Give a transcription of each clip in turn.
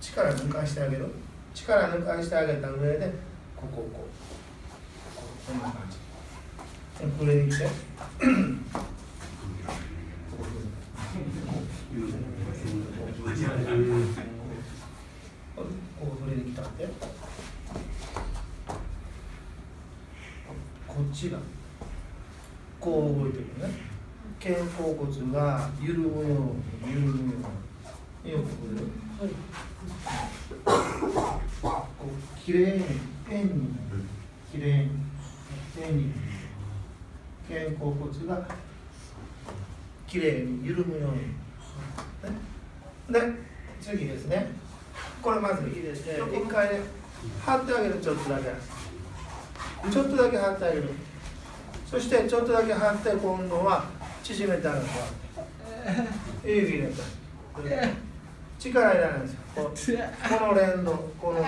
力抜かしてあげる。力抜かしてあげた上でこんな感じ。これに来てここ触れに来たって、こっちがこう動いてるね。肩甲骨が緩むようによく触れる。こうきれいに円にきれいに円に肩甲骨がきれいに緩むように、で次ですね。これまず入れて一回ね張ってあげる。ちょっとだけ張ってあげる。そしてちょっとだけ張って今度は縮めてあげる。指入れて力入れないんですよ。この連動こう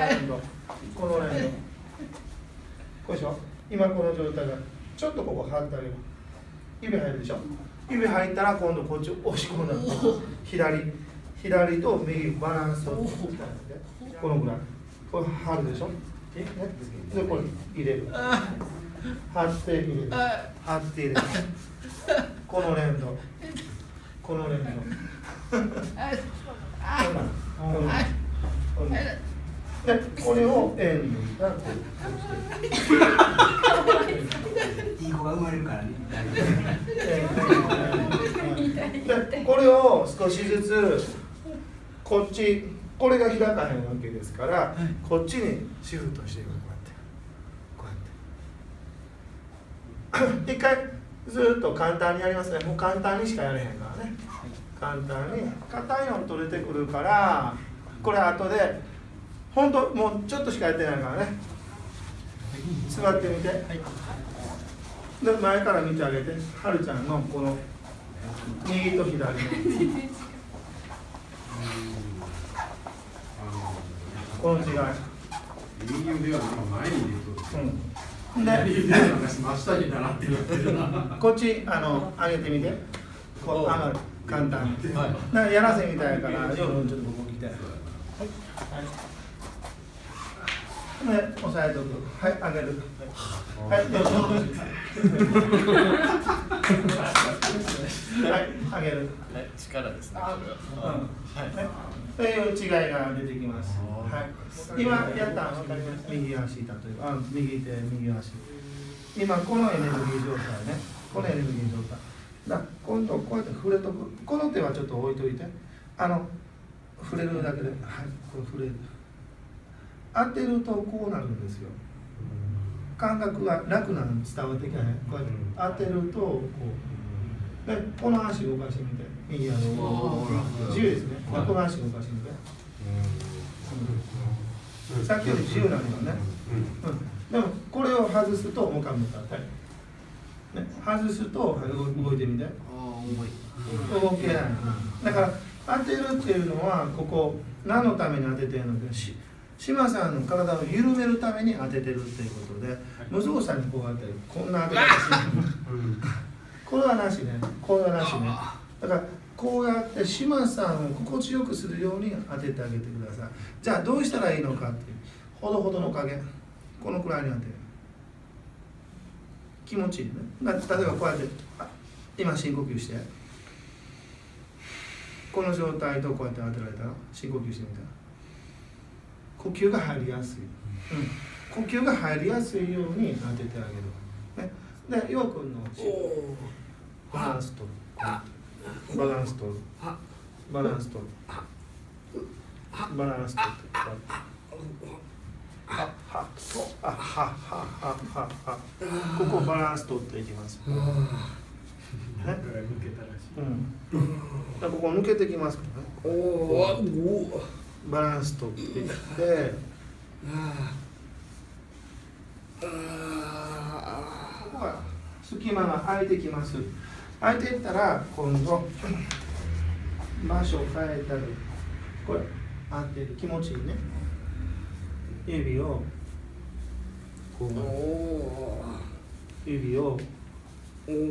でしょ。今この状態がちょっとここ張ってあげる。指入るでしょ。指入ったら今度こっち押し込んだ。左と右バランスをこのぐらいこれ張るでしょ。でこれ入れる。張って入れる。張って入れる。この連動でこれを円にいい子が生まれるからね。 でこれを少しずつこっち、これが開かへんわけですから、こっちにシフトしていく。こうやって一回ずっと簡単にやりますね。もう簡単にしかやれへんからね。簡単に硬いの取れてくるから、これ後で本当もうちょっとしかやってないからね。座ってみて、で前から見てあげて、はるちゃんのこの右と左のこの違い。 右腕は前にで真下に習ってるな。 こっち上げてみて。こう簡単に。なんかやらせみたいから、ちょっとここ来て。で押さえとく。はい、上げる。はい、どうぞ。はい、上げる。 力ですね。 という違いが出てきます。はい、今やったの分かります。右足、例えば右手、右足。今このエネルギー状態ね。このエネルギー状態。今度こうやって触れとく。この手はちょっと置いといて。触れるだけで、はい、これ触れる。当てるとこうなるんですよ。感覚が楽なのに伝わってきない。こうやって当てるとこう。で、この足動かしてみて。右足。自由ですね。この足動かしてみて。さっきより自由なんだよね。でもこれを外すともう一回向かったり。外すと動いてみて。動けない。だから当てるっていうのはここ何のために当ててるのか。島さんの体を緩めるために当ててるっていうことで、無造作にこうやってこんな当て方しない。これはなしね。これはなしね。だからこうやって島さんを心地よくするように当ててあげてください。じゃあどうしたらいいのかっていう、ほどほどの加減、このくらいに当てる。気持ちいいね。例えばこうやって今深呼吸して、この状態とこうやって当てられたら深呼吸してみたら呼吸が入りやすい、呼吸が入りやすいように当ててあげる、ね、でよくのバランスとる、バランスとる、バランスとる、バランスとる、ここバランスとっていきます。ここ抜けてきますからね。バランスとっていって、ここが隙間が空いてきます。空いていったら今度場所を変えたり、これ当てる、気持ちいいね。指をこう指をこうや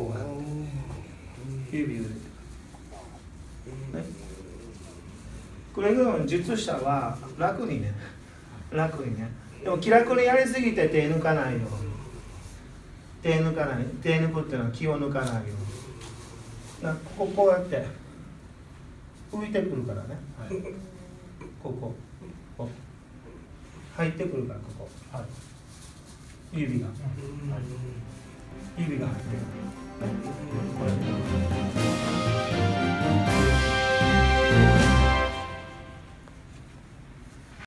って指を入れて、ね、 くれぐれも術者は楽にね、楽にね。でも気楽にやりすぎて手抜かないように。手抜かない。手抜くっていうのは気を抜かないように。こうやって浮いてくるからね。はい、こう入ってくるから、ここ。はい、指が。指が入ってくる。